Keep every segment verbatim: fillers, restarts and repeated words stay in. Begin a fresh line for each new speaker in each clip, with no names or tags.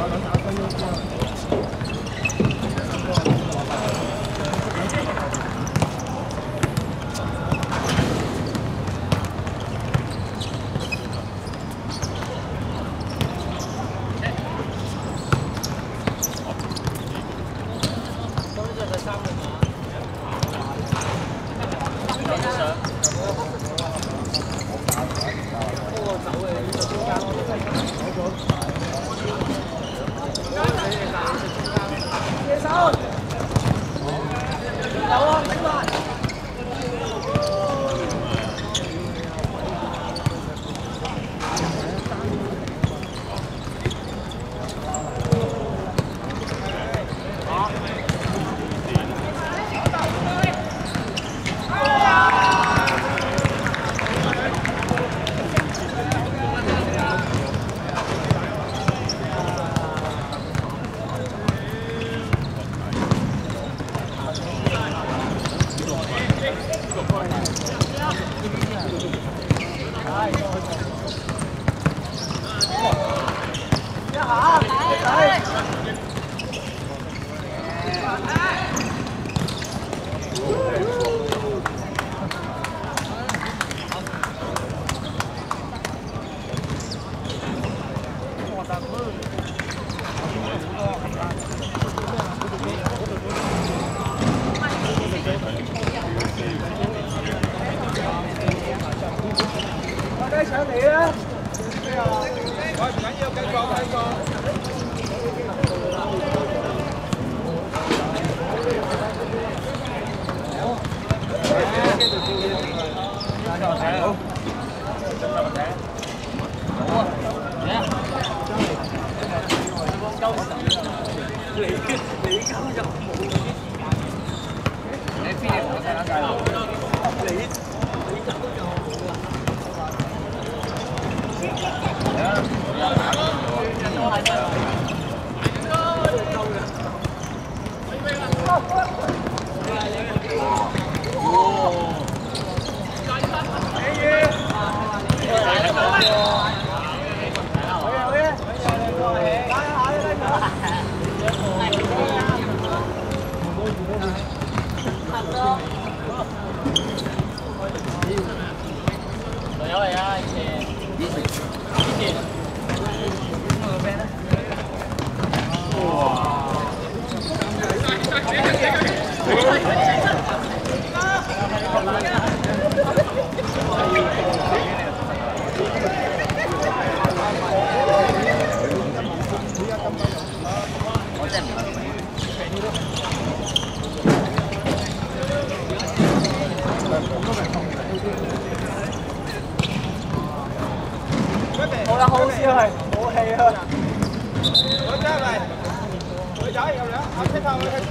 好啦，好笑係，冇氣啊！佢真係，佢仔又兩，我車頭佢。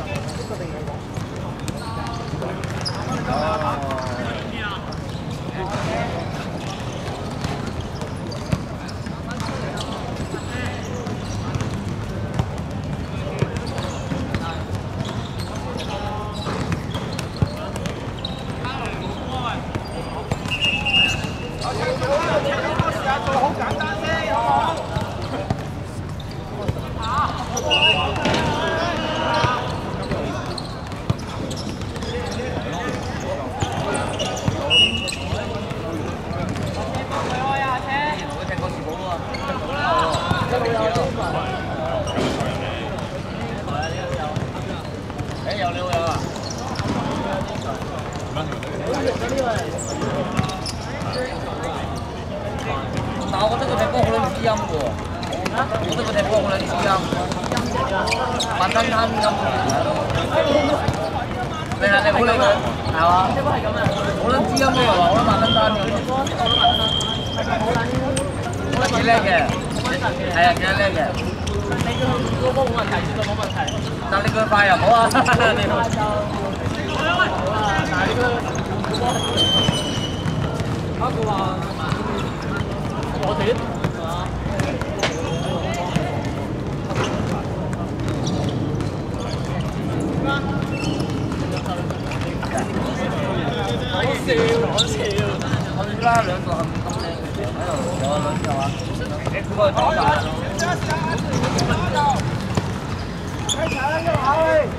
但我覺得佢踢波好撚知音嘅喎，我覺得佢踢波好撚知音，慢吞吞咁。你係你好撚係嘛？好撚知音嘅喎，好撚慢吞吞嘅。幾叻嘅，係啊，幾叻嘅。你個波冇問題，絕對冇問題。但你腳快又唔好啊！你好啊，但係呢個啊佢話。我哋講笑講笑，我哋啦兩個咁靚喺度，有個女就話：你嗰個長大。
Cái chạy lên rồi.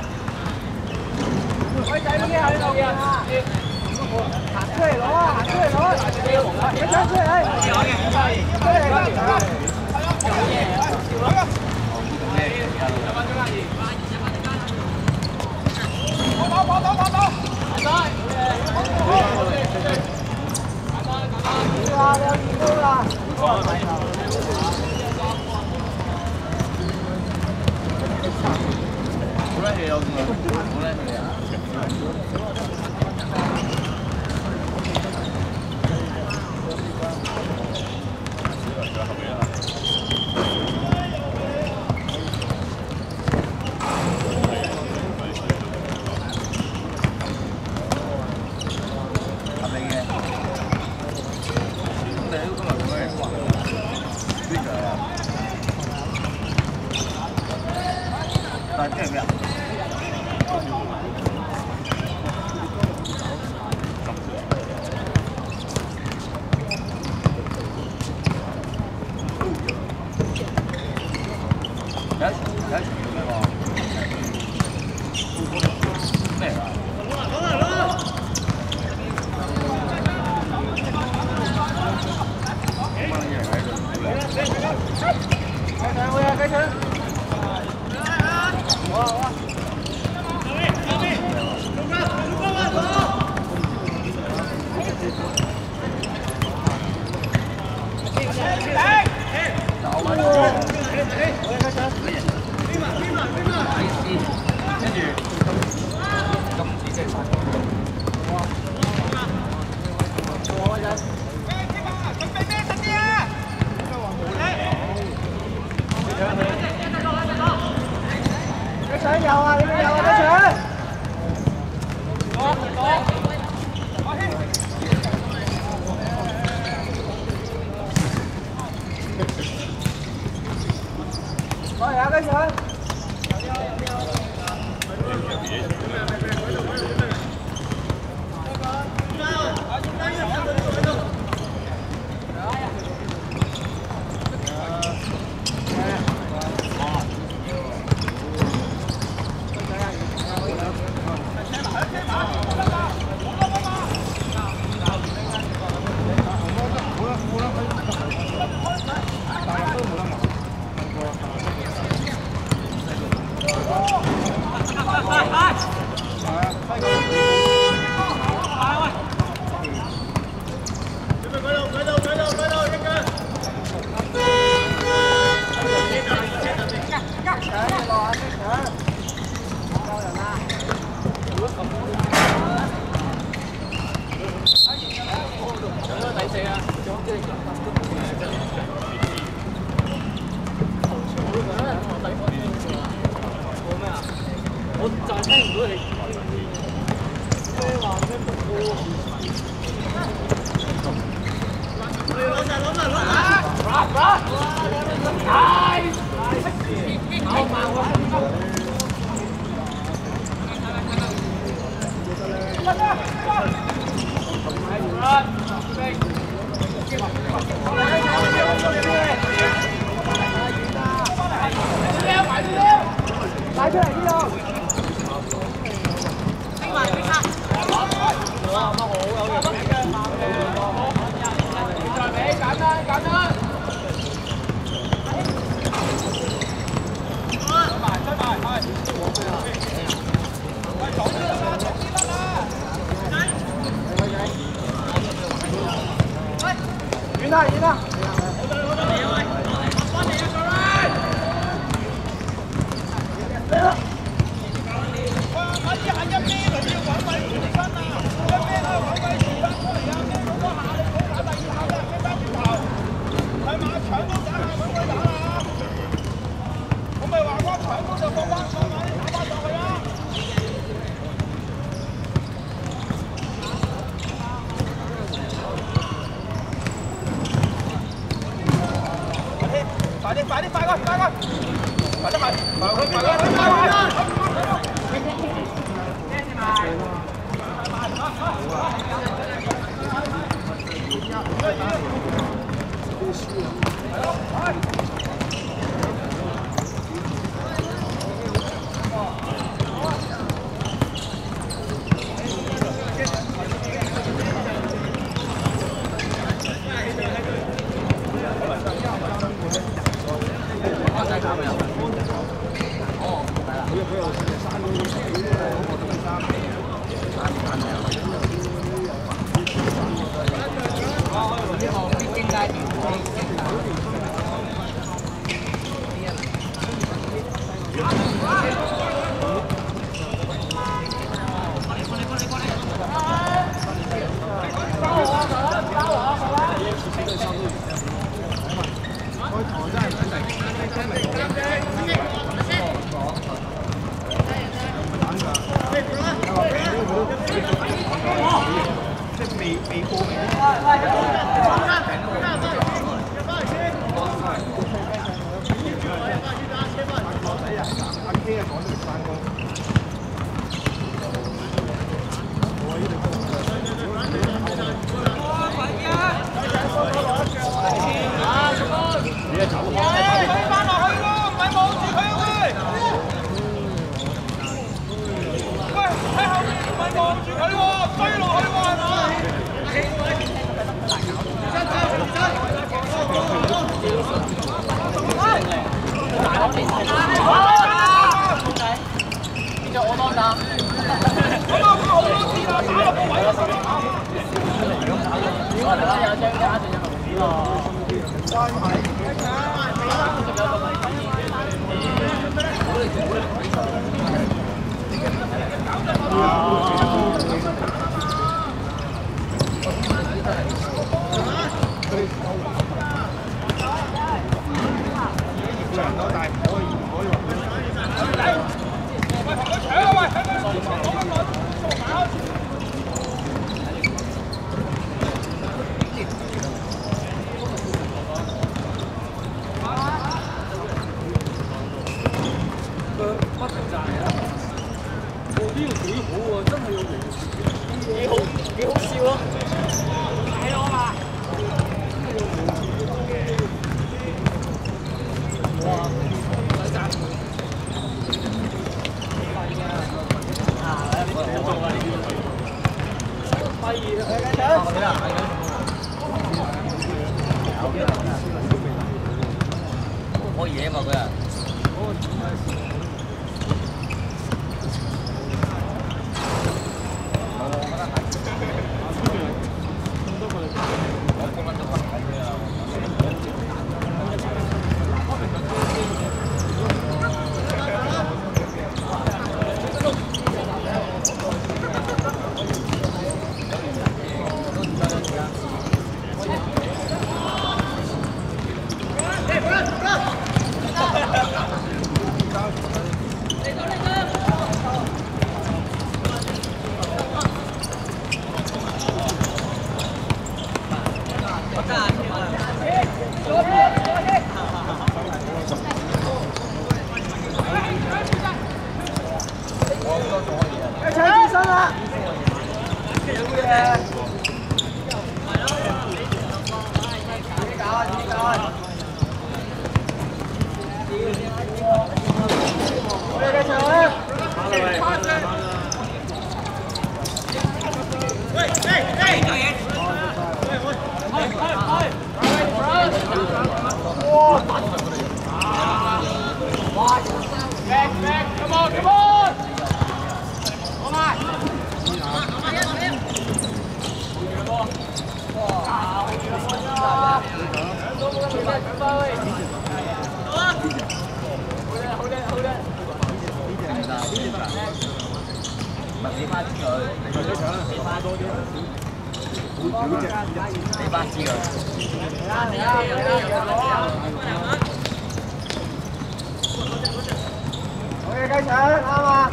Cái chạy nó nghe ở đâu kìa. Hãng thuê nó, hãng thuê nó. Cái chạy thuê đây. Bỏ bỏ bỏ bỏ bỏ. Rồi. Ra đây, đi ra.
冇得氣有冇得氣啊！合理嘅。咁你都今日咁樣玩邊個啊？但係即係咩啊？有一有一條咩喎？咩嚟㗎？攞嚟攞嚟！乜嘢喺度？雞腸會啊雞腸！好啊好啊！Cái dầu à, cái dầu à, cái sợi. Rồi à, cái sợi.我就係聽唔到你咩話咩目標。攞晒攞晒攞晒！好慢喎！擺出嚟呢度。拎埋啲卡。哇！乜好有型嘅。再俾簡單簡單。出埋出埋係。喂，早啲啦，早啲啦。遠啦遠啦。快啲快啲快過快過，快啲快，快佢快佢快佢。 再搞没有？哦，来了。应该挺可以现场。
即未未報名。阿 K 啊，講咗翻工。我呢度。你係走開。翻落去咯，唔係望住佢喂。喂，喺後面唔係望住佢喎，追落去喎係嘛？
變咗我當打。
咁啊，好多次啦，打落個位嗰度。
我哋有張卡仲有龍子喎。
關係。人多大唔可以唔可以話佢。喂，同佢搶啊喂！攞乜攞？打！佢不停賺啊！我呢個幾好喎，真係有型，幾好幾好笑咯！睇我嘛！哇！
開嘢嘛佢啊！你巴支佢，你巴多啲，你巴支佢。嚟啦嚟啦嚟啦！
好嘅，雞腸啱啊！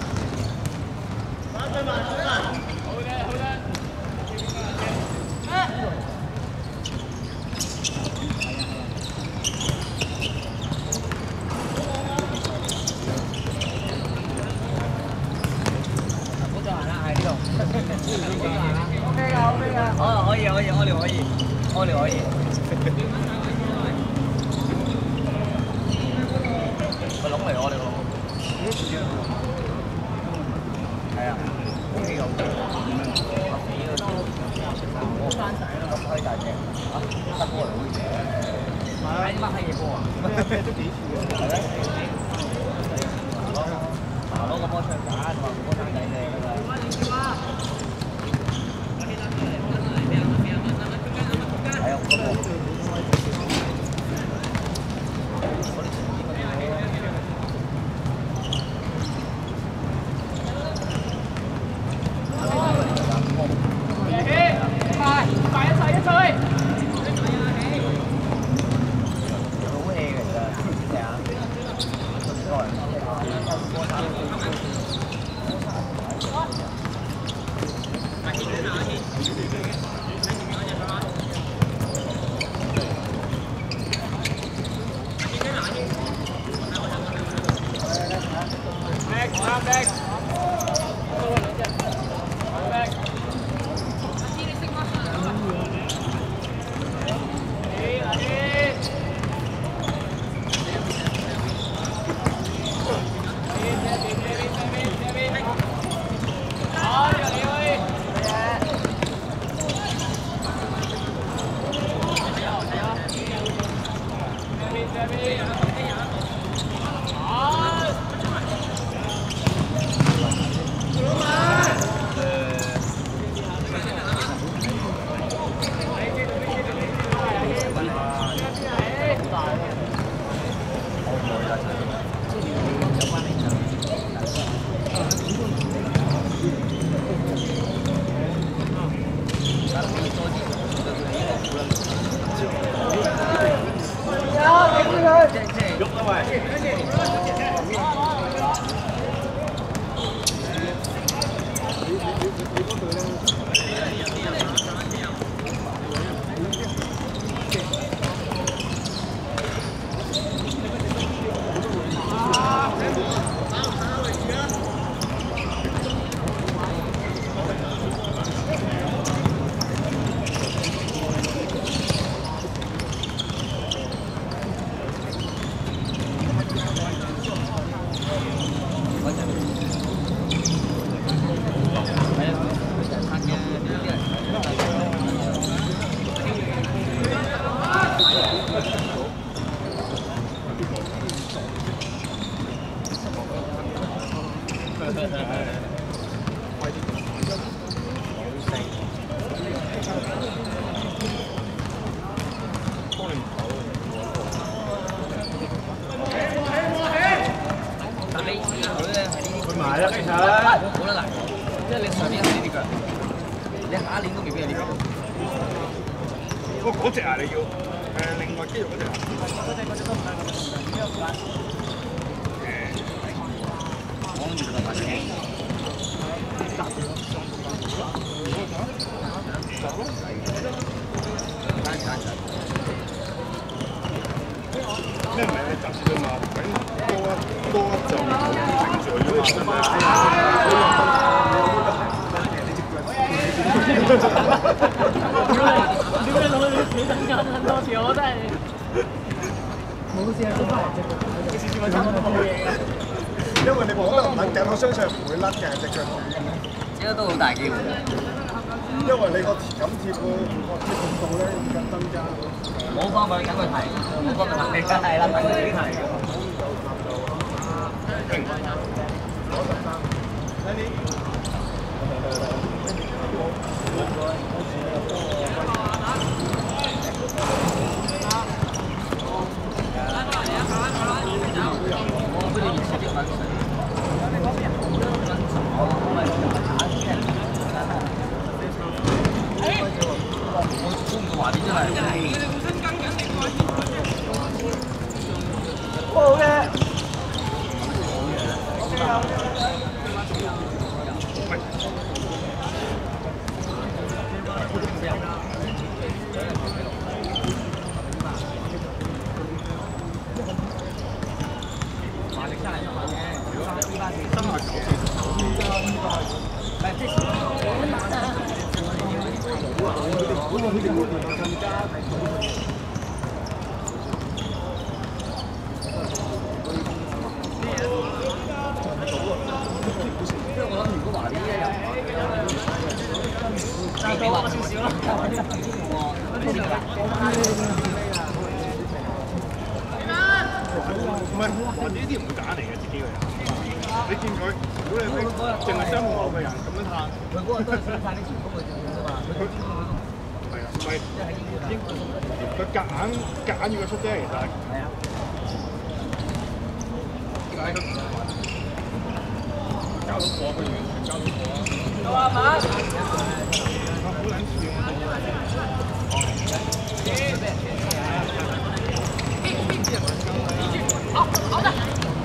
打對埋對埋，好嘅好嘅。
OK 㗎 OK 㗎。
哦，可以可以，屙尿可以，屙尿可以。個籠嚟我哋個籠。
都幾次嘅。係咩？
攞個波出嚟打，同埋波生仔靚㗎嘛。係啊，嗰個。
嗰隻啊，你要誒另外肌肉嗰隻啊？嗰隻嗰隻都唔係咁樣。我諗住就係咩？咩唔係你集住嘛？多一多一就程序㗎嘛，係咪？點解攞你幾等間咁多次？我真係冇事啊，都翻嚟隻腳，你試試我真係冇嘢嘅。因為你講得唔肯緊，我相信唔會甩嘅隻腳。
應該都好大機會。
因為你個緊貼個個貼幅度咧而家增加。
冇幫佢，等佢提，冇幫佢提，梗係啦，等佢自己提。
攞十三，睇你。
華啲真係。
好嘅。 唔係，或者呢啲唔會揀嚟嘅，自己個人。你見佢，如果你淨係雙紅牛嘅人咁樣嘆，
佢嗰個都係想撐啲前鋒嘅啫嘛。佢
係啊，唔係英佢夾硬夾硬要佢出啫，其實。係啊。點解佢交到貨，佢完全交到貨啊！到阿馬。好撚笑。好，好的。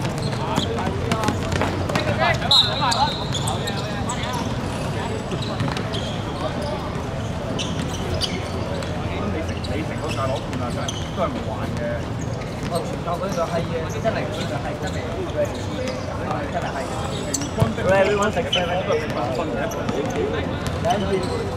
你成個大攞冠啊，真係都係唔玩嘅。我全靠嗰個係嘅，真係佢就係真係佢係黐，真係係。佢係揾食嘅，我都係平均分嘅一個。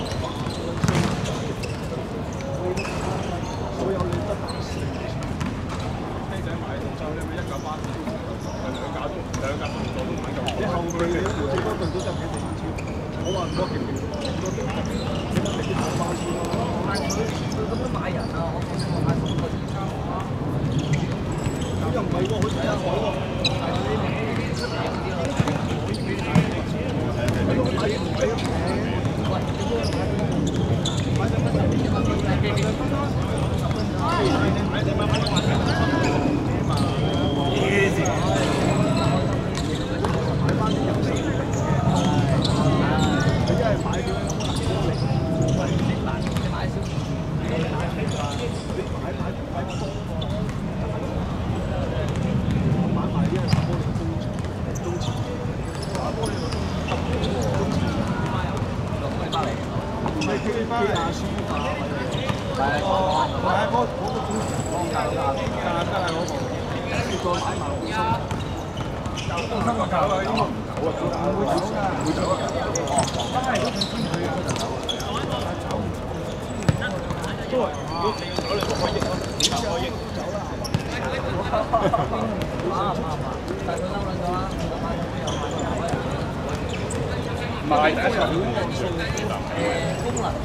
所有你得打四飛仔買套衫，你咪一架巴士，兩架都兩架同座都買夠。你後佢嘅最多對都得幾成千，我話唔多勁勁，多勁勁，你啲買巴士咯。佢咁樣買人啊，我見我買個二三啊，咁又唔係喎，好似有海喎。賣第一場功能。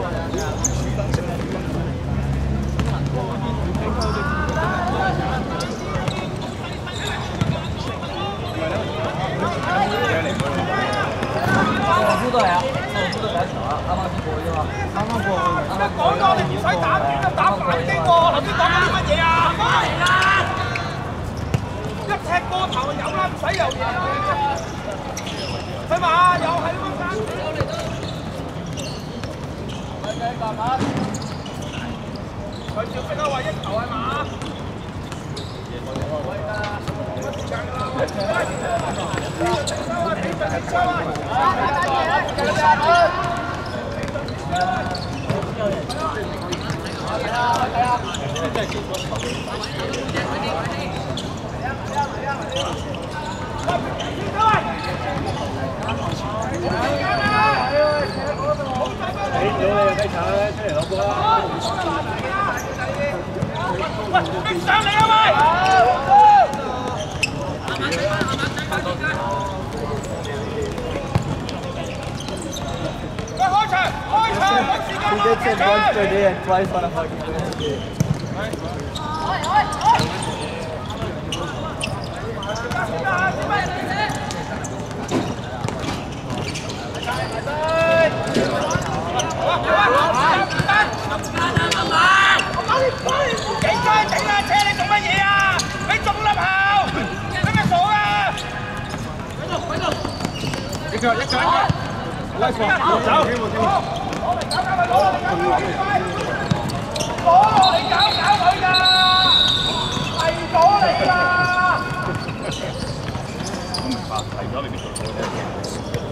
都係啊，都係第一場啊，啱啱先過啫嘛，啱啱過。講咗你唔使打，打反擊喎，頭先講緊啲乜嘢啊？嚟啦！一踢過頭就有啦，唔使猶豫啦。係嘛？又係咁樣爭。嚟嚟幹嘛？佢照識啊，話一球係嘛？喂啊！乜時間啊？喂，逼上嚟啊喂！開場，開場，時間啦！開場。對啲人乖翻啦，開場。開開開！時間啊，時間。幾該整啦！車你做乜嘢啊？你中粒後，你咪傻啊！喺度喺度，一腳一腳，拉過，走，攞嚟搞搞佢，攞嚟搞搞佢，攞落嚟搞搞佢㗎，係咗你㗎。我明白，係咗你邊度做啫。